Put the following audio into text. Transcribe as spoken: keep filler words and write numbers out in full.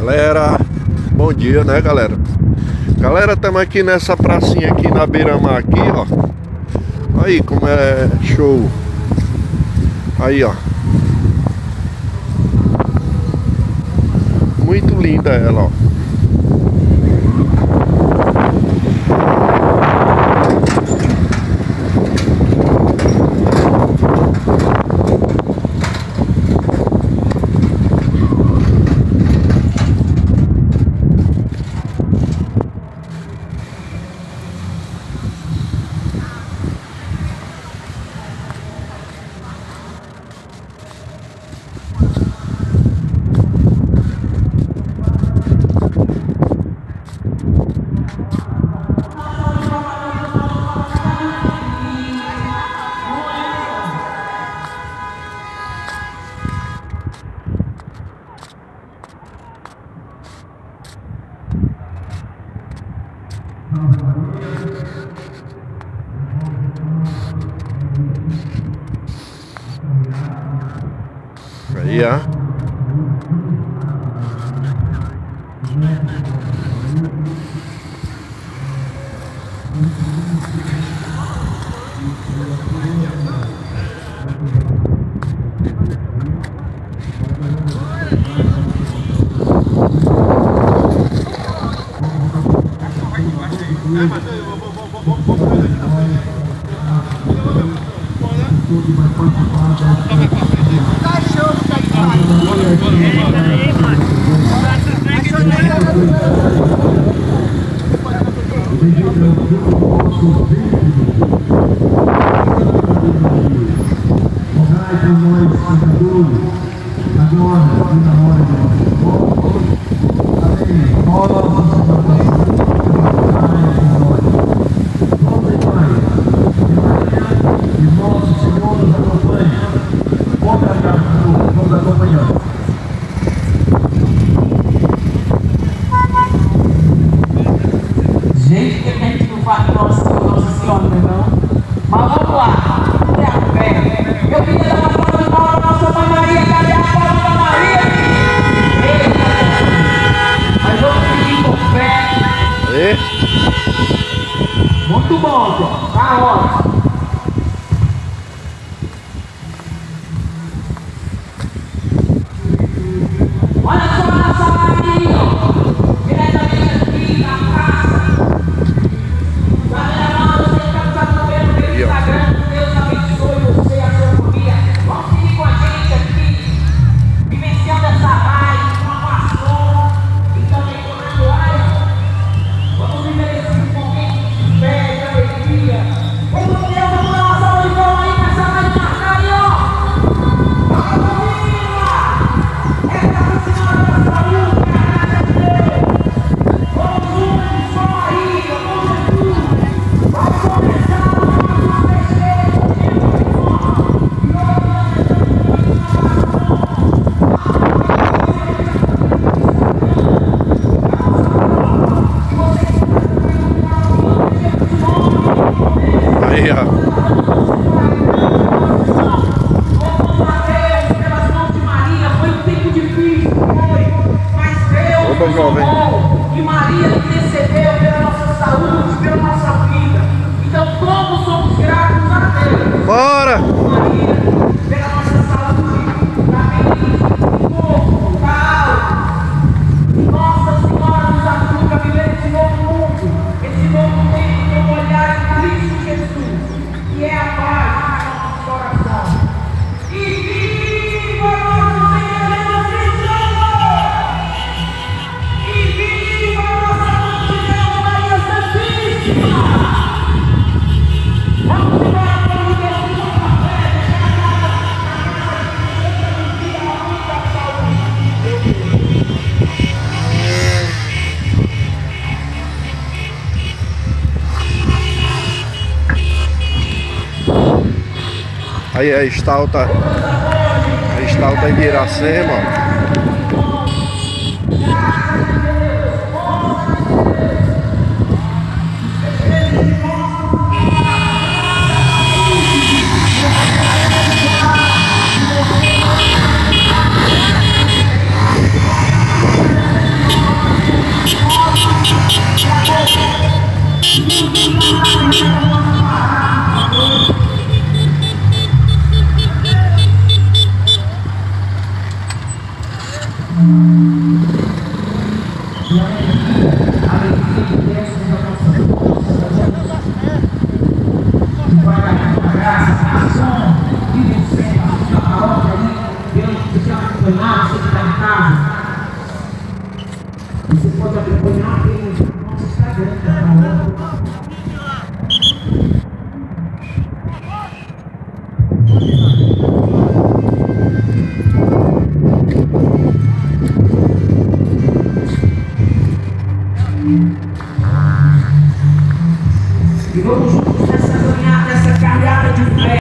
Galera, bom dia, né, galera? Galera, estamos aqui nessa pracinha aqui na beira-mar aqui, ó. Aí como é show. Aí, ó. Muito linda ela, ó. Aí, ó. Gente, que a gente não faz Nossa Senhora, não. Mas vamos lá. Até a fé. Eu queria dar uma salva de palmas para nossa mãe Maria. Cadê a palma da Maria? Eita! Mas vamos seguir com fé. E? Muito bom, Zé. Tá ótimo. Olha só a nossa Maria, ó. Diretamente aqui na praça. Instagram, Deus abençoe você e a sua família. Vamos seguir com a gente aqui, vivenciando essa raiva, com a pastor e também com a toalha. Vamos viver esse momento de fé, de alegria. Vamos Deus, vamos dar uma salva de palmas aí para essa raiva marcar aí, ó. Vamos, família! Essa senhora da saúde, vamos juntos, só Maria, com Jesus. Vamos começar. Aí, ó. Pelas mãos de Maria, foi um tempo difícil, foi, mas Deus foi bom, e Maria intercedeu pela nossa saúde, pela nossa vida. Então todos somos gratos a Deus. Bora! Maria, pela nossa saúde, da mente, do corpo, da alma. Nossa Senhora nos ajuda a viver esse novo mundo, esse novo tempo com o olhar de Cristo Jesus, que é a paz do nosso coração. E viva nosso Senhor Jesus Cristo! E viva nossa Mãe de Deus, Maria Santíssima! Vamos embora para o Deus de nossa fé, deixar a muita saúde. Aí a estalta, a estalta de Iracema. Você pode acompanhar aqui no nosso Instagram, tá? Thank you.